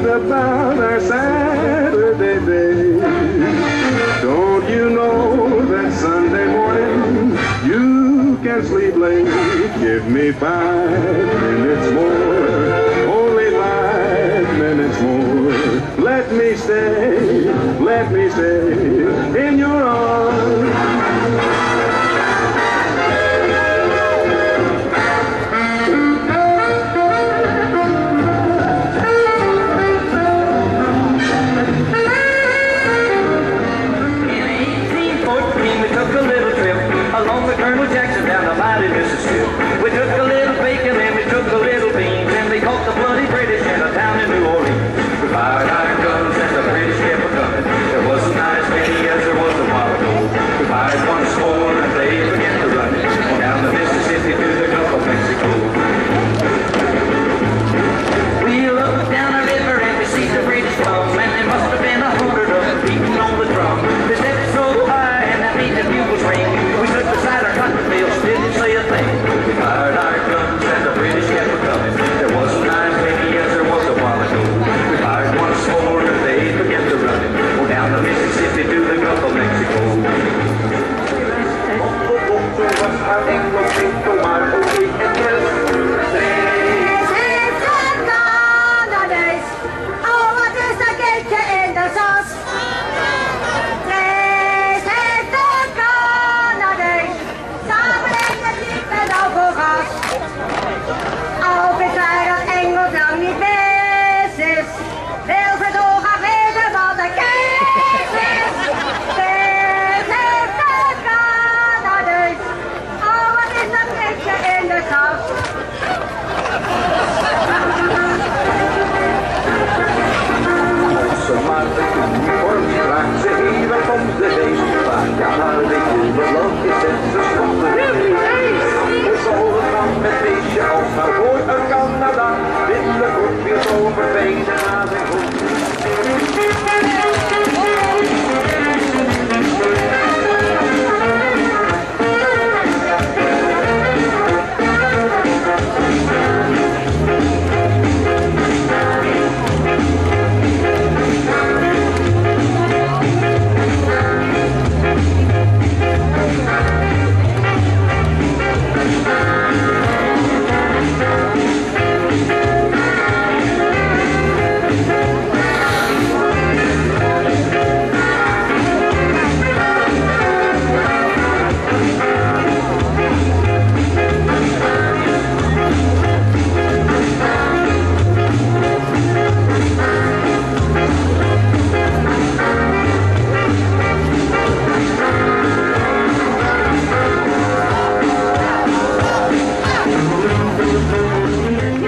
about our Saturday day. Don't you know that Sunday morning you can sleep late? Give me 5 minutes more, only 5 minutes more. Let me stay in your arms. Colonel Jackson down the mighty Mississippi. We took a little bacon and we took a little beans, and they caught the bloody British in a town in New Orleans. We fired our guns and the British kept a coming. There wasn't as many as there was a while ago. We fired one score and they began to run it down the Mississippi to the Gulf of Mexico. We looked down the river and we see the British come, and there must have been 100 of them beating on the drum. They stepped so high and that made the bugles ring. We stood beside our cotton fields, didn't say a thing. We fired our guns and the British kept a coming. There wasn't as many as there was a while ago. We fired one score and they began to run it down the Mississippi to the Gulf of Mexico.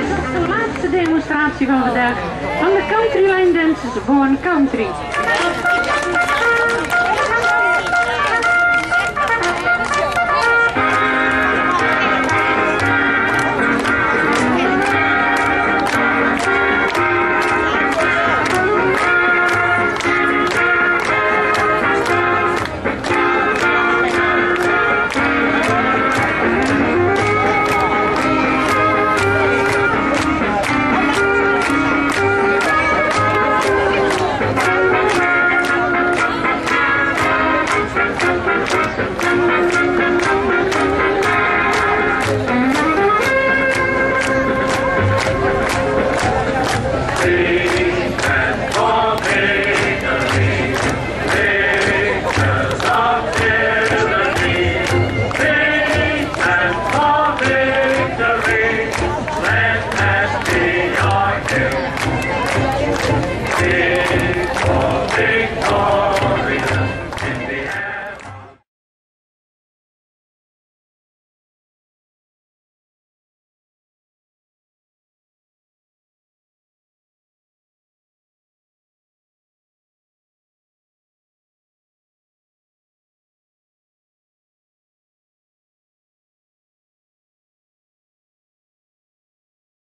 Van de Country Line Dancers Born Country.